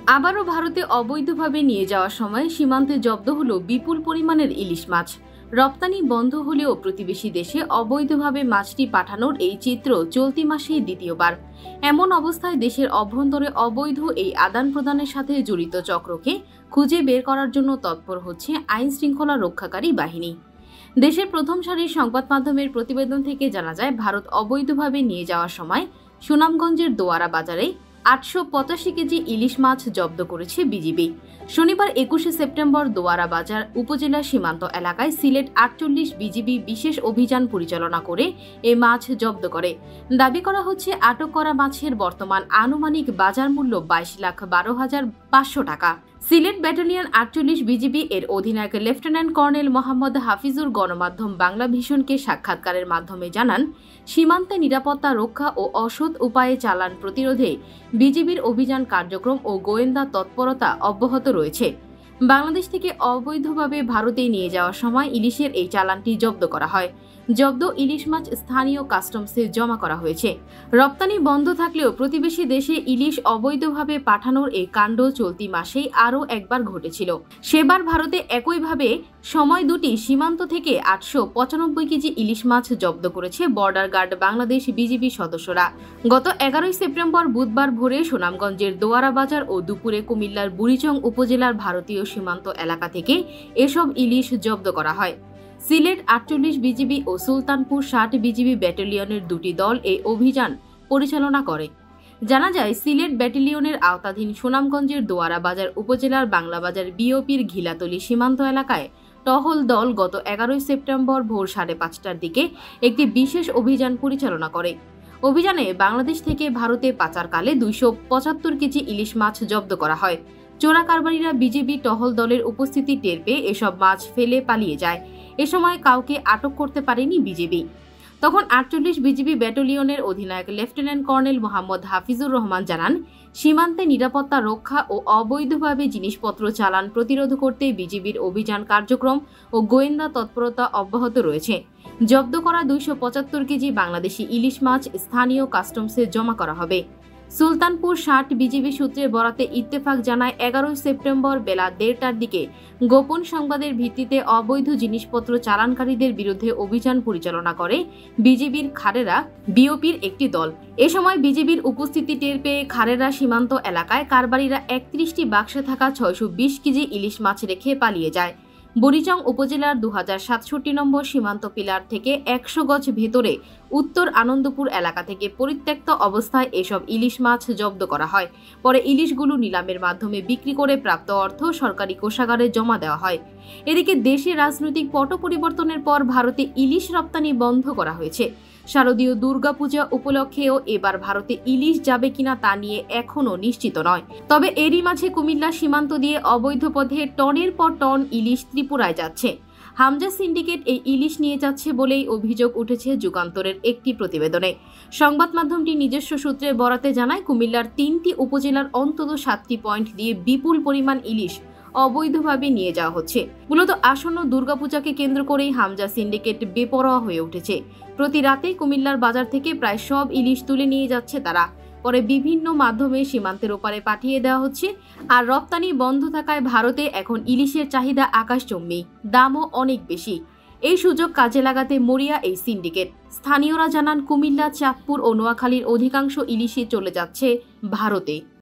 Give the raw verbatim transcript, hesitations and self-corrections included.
আবারও ভারতে অবৈধভাবে নিয়ে যাওয়ার সময় সীমান্তে জব্দ হলো বিপুল পরিমাণের ইলিশ মাছ। রপ্তানি বন্ধ হলেও প্রতিবেশী দেশে অবৈধভাবে মাছটি পাঠানোর এই চিত্র চলতি মাসেই দ্বিতীয়বার। এমন অবস্থায় দেশের অভ্যন্তরে অবৈধ এই আদান প্রদানের সাথে জড়িত চক্রকে খুঁজে বের করার জন্য তৎপর হচ্ছে আইন শৃঙ্খলা রক্ষাকারী বাহিনী। দেশের প্রথম সারির সংবাদ মাধ্যমের প্রতিবেদন থেকে জানা যায়, ভারত অবৈধভাবে নিয়ে যাওয়ার সময় সুনামগঞ্জের দোয়ারা বাজারে আটশো পঁচাশি কেজি ইলিশ মাছ জব্দ করেছে বিজিবি। শনিবার একুশে সেপ্টেম্বর দোয়ারা বাজার উপজেলা সীমান্ত এলাকায় সিলেট আটচল্লিশ বিজিবি বিশেষ অভিযান পরিচালনা করে এ মাছ জব্দ করে। দাবি করা হচ্ছে, আটক করা মাছের বর্তমান আনুমানিক বাজার মূল্য বাইশ লাখ বারো হাজার পাঁচশো টাকা। সিলেট ব্যাটালিয়ন আটচল্লিশ বিজিবি এর অধিনায়ক লেফটেন্যান্ট কর্নেল মোহাম্মদ হাফিজুর গণমাধ্যম বাংলা ভিশনকে সাক্ষাৎকারের মাধ্যমে জানান, সীমান্তে নিরাপত্তা রক্ষা ও অসৎ উপায়ে চালান প্রতিরোধে বিজিবির অভিযান কার্যক্রম ও গোয়েন্দা তৎপরতা অব্যাহত রয়েছে। বাংলাদেশ থেকে অবৈধভাবে ভারতে নিয়ে যাওয়ার সময় ইলিশের এই চালানটি জব্দ করা হয়। জব্দ ইলিশ মাছ স্থানীয় কাস্টমসে জমা করা হয়েছে। রপ্তানি বন্ধ থাকলেও প্রতিবেশী দেশে ইলিশ অবৈধভাবে পাঠানোর এই কাণ্ড চলতি মাসেই আরও একবার ঘটেছিল। সেবার ভারতে একইভাবে সময় দুটি সীমান্ত থেকে আটশো পঁচানব্বই কেজি ইলিশ মাছ জব্দ করেছে বর্ডার গার্ড বাংলাদেশ বিজিবি সদস্যরা। গত এগারোই সেপ্টেম্বর বুধবার ভোরে সুনামগঞ্জের দোয়ারা বাজার ও দুপুরে কুমিল্লার বুড়িচং উপজেলার ভারতীয় সীমান্ত এলাকা থেকে এসব ইলিশ জব্দ করা হয়। সিলেট আটচল্লিশ বিজিবি ও সুলতানপুর ষাট বিজিবি ব্যাটালিয়নের দুটি দল এই অভিযান পরিচালনা করে। জানা যায়, সিলেট ব্যাটালিয়নের আওতাধীন সুনামগঞ্জের দোয়ারা বাজার উপজেলার বাংলাবাজার বিওপির ঘিলাতলি সীমান্ত এলাকায় টহল দল গত এগারোই সেপ্টেম্বর ভোর সাড়ে পাঁচটার দিকে একটি বিশেষ অভিযান পরিচালনা করে। অভিযানে বাংলাদেশ থেকে ভারতে পাচারকালে দুইশো পঁচাত্তর কেজি ইলিশ মাছ জব্দ করা হয়। চোরা কারবারিরা বিজিবি টহল দলের উপস্থিতি টের পেয়ে এসব মাছ ফেলে পালিয়ে যায়। এ সময় কাউকে আটক করতে পারেনি বিজিবি। তখন আটচল্লিশ বিজিবি ব্যাটালিয়নের অধিনায়ক লেফটেন্যান্ট কর্নেল মোহাম্মদ হাফিজুর রহমান জানান, সীমান্তে নিরাপত্তা রক্ষা ও অবৈধভাবে জিনিসপত্র চালান প্রতিরোধ করতে বিজিবির অভিযান কার্যক্রম ও গোয়েন্দা তৎপরতা অব্যাহত রয়েছে। জব্দ করা দুইশো পঁচাত্তর কেজি বাংলাদেশি ইলিশ মাছ স্থানীয় কাস্টমসে জমা করা হবে। সুলতানপুর ষাট বিজিবি সূত্রে বরাতে ইত্তেফাক জানায়, এগারোই সেপ্টেম্বর বেলা দেড়টার দিকে গোপন সংবাদের ভিত্তিতে অবৈধ জিনিসপত্র চালানকারীদের বিরুদ্ধে অভিযান পরিচালনা করে বিজিবির খারেরা বিওপির একটি দল। এ সময় বিজিবির উপস্থিতি টের পেয়ে খারেরা সীমান্ত এলাকায় কারবারিরা একত্রিশটি বাক্সে থাকা ছয়শো বিশ কেজি ইলিশ মাছ রেখে পালিয়ে যায়। বুড়িচং উপজেলার দু হাজার সাতষট্টি নম্বর সীমান্ত পিলার থেকে একশো গজ ভেতরে উত্তর আনন্দপুর এলাকা থেকে পরিত্যক্ত অবস্থায় এসব ইলিশ মাছ জব্দ করা হয়। পরে ইলিশগুলো নিলামের মাধ্যমে বিক্রি করে প্রাপ্ত অর্থ সরকারি কোষাগারে জমা দেওয়া হয়। এদিকে দেশে রাজনৈতিক পট পরিবর্তনের পর ভারতে ইলিশ রপ্তানি বন্ধ করা হয়েছে। শারদীয় দুর্গাপূজা উপলক্ষেও এবার ভারতে ইলিশ যাবে কিনা তা নিয়ে এখনও নিশ্চিত নয়। তবে এরই মাঝে কুমিল্লা সীমান্ত দিয়ে অবৈধ পথে টনের পর টন ইলিশ ত্রিপুরায় যাচ্ছে। হামজা সিন্ডিকেট এই ইলিশ নিয়ে যাচ্ছে বলেই অভিযোগ উঠেছে যুগান্তরের একটি প্রতিবেদনে। সংবাদ মাধ্যমটি নিজস্ব সূত্রে বরাতে জানায়, কুমিল্লার তিনটি উপজেলার অন্তত সাতটি পয়েন্ট দিয়ে বিপুল পরিমাণ ইলিশ অবৈধভাবে নিয়ে যাওয়া হচ্ছে। মূলত আসন্ন দুর্গাপূজাকে কেন্দ্র করেই হামজা সিন্ডিকেট বেপরোয়া হয়ে উঠেছে। প্রতি রাতে কুমিল্লার বাজার থেকে প্রায় সব ইলিশ তুলে নিয়ে যাচ্ছে তারা। পরে বিভিন্ন মাধ্যমে সীমান্তের ওপারে পাঠিয়ে দেওয়া হচ্ছে। আর রপ্তানি বন্ধ থাকায় ভারতে এখন ইলিশের চাহিদা আকাশচুম্বী, দামও অনেক বেশি। এই সুযোগ কাজে লাগাতে মরিয়া এই সিন্ডিকেট। স্থানীয়রা জানান, কুমিল্লা, চাঁদপুর ও নোয়াখালীর অধিকাংশ ইলিশই চলে যাচ্ছে ভারতে।